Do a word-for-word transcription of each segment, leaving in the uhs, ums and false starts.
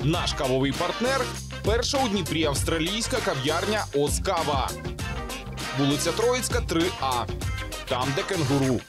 Наш кавовий партнер – перша у Дніпрі австралійська кав'ярня «Оз Кава». Вулиця Троїцька, три А. Там, де кенгуру.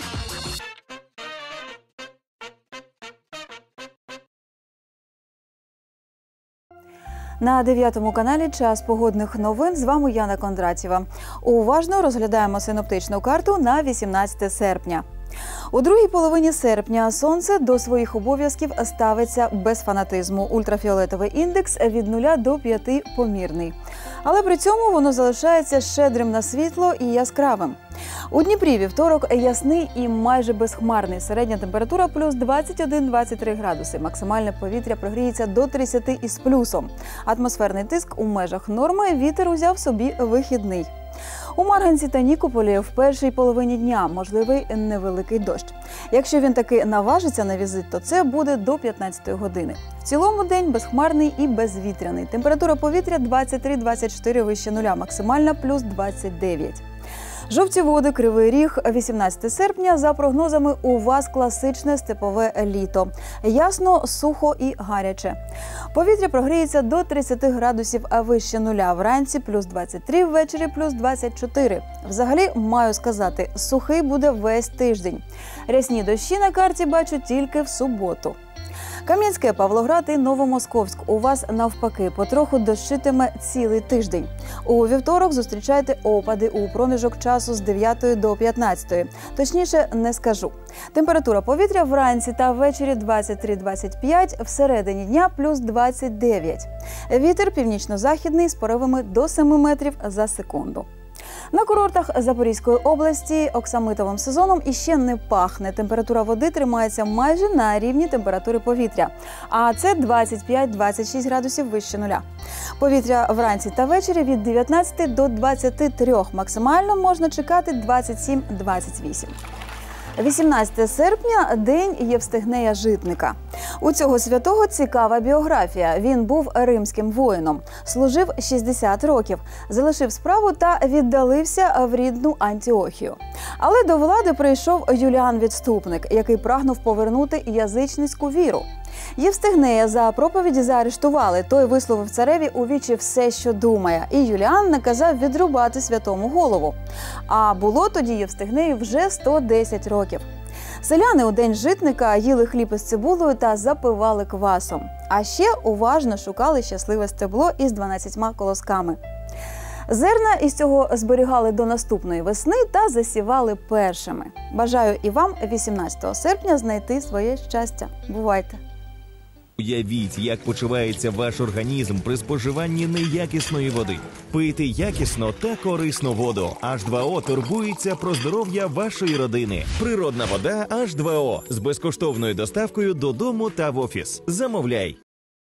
На дев'ятому каналі час погодних новин. З вами Яна Кондратєва. Уважно розглядаємо синоптичну карту на вісімнадцяте серпня. У другій половині серпня сонце до своїх обов'язків ставиться без фанатизму. Ультрафіолетовий індекс від нуля до п'яти помірний. Але при цьому воно залишається щедрим на світло і яскравим. У Дніпрі вівторок ясний і майже безхмарний. Середня температура плюс двадцять один - двадцять три градуси. Максимальне повітря прогріється до тридцяти із плюсом. Атмосферний тиск у межах норми, вітер узяв собі вихідний. У Марганці та Нікополі в першій половині дня можливий невеликий дощ. Якщо він таки наважиться на візит, то це буде до п'ятнадцятої години. В цілому день безхмарний і безвітряний. Температура повітря двадцять три - двадцять чотири вище нуля, максимальна плюс двадцять дев'ять. Жовті води, Кривий Ріг, вісімнадцяте серпня. За прогнозами, у вас класичне степове літо. Ясно, сухо і гаряче. Повітря прогріється до тридцяти градусів вище нуля. Вранці плюс двадцять три, ввечері плюс двадцять чотири. Взагалі, маю сказати, сухий буде весь тиждень. Рясні дощі на карті бачу тільки в суботу. Кам'янське, Павлоград і Новомосковськ. У вас навпаки потроху дощитиме цілий тиждень. У вівторок зустрічайте опади у проміжок часу з дев'ятої до п'ятнадцятої. Точніше, не скажу. Температура повітря вранці та ввечері двадцять три - двадцять п'ять, всередині дня плюс двадцять дев'ять. Вітер північно-західний з поривами до семи метрів за секунду. На курортах Запорізької області оксамитовим сезоном іще не пахне. Температура води тримається майже на рівні температури повітря. А це двадцять п'ять - двадцять шість градусів вище нуля. Повітря вранці та ввечері від дев'ятнадцяти до двадцяти трьох. Максимально можна чекати двадцять сім - двадцять вісім. вісімнадцяте серпня – день Євстигнея Житника. У цього святого цікава біографія. Він був римським воїном, служив шістдесят років, залишив справу та віддалився в рідну Антіохію. Але до влади прийшов Юліан Відступник, який прагнув повернути язичницьку віру. Євстигнея за проповіді заарештували. Той висловив цареві у вічі все, що думає. І Юліан наказав відрубати святому голову. А було тоді Євстигнею вже сто десять років. Селяни у день житника їли хліб із цибулею та запивали квасом. А ще уважно шукали щасливе стебло із дванадцятьма колосками. Зерна із цього зберігали до наступної весни та засівали першими. Бажаю і вам вісімнадцятого серпня знайти своє щастя. Бувайте! Уявіть, як почувається ваш організм при споживанні неякісної води. Пийте якісно та корисну воду. аш два о турбується про здоров'я вашої родини. Природна вода аш два о з безкоштовною доставкою додому та в офіс. Замовляй!